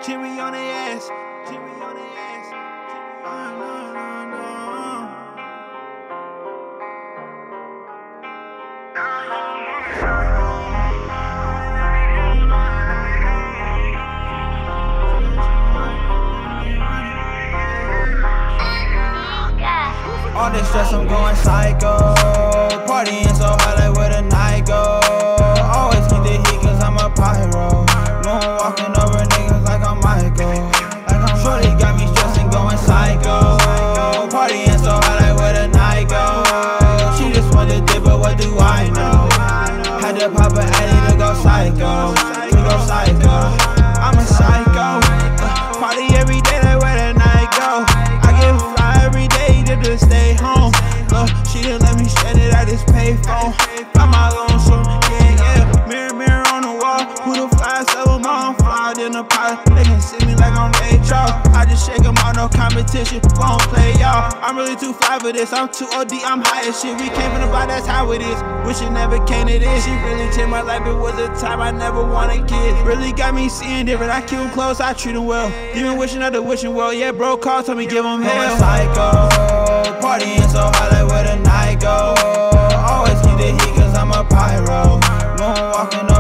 Chikah on their ass. Chikah on their ass. All this stress, I'm going psycho. Partying so hard, like where the night go. Always keep the heat, cause I'm a pyro. Moonwalking over niggas like I'm Michael. Shorty got me stressing, going psycho. Partying so hard, like where the night go. She just want to dip, but what do I know? Had to pop an addy to go psycho. To go psycho. I'm a psycho. Party every day, like where the night go. I get fly every day just to stay home. Look, she didn't let me shed it at this payphone. By my lonesome, yeah. Mirror, mirror on the wall. Who the fly, seven mom, fly in the pot. They can see me like I'm Ray-Charles. I just shake them out, no competition. Won't play y'all. I'm really too fly for this. I'm too OD, I'm high as shit. We came from the block, that's how it is. Wish it never came to this. She really changed my life. It was a time I never wanted kids. Really got me seeing different. I keep them close, I treat them well. Even wishing at the wishing well. Yeah, bro, call, told me give them hell. Psycho. Partying so hard, like where the night go. Always keep the heat, cause I'm a pyro. Moonwalking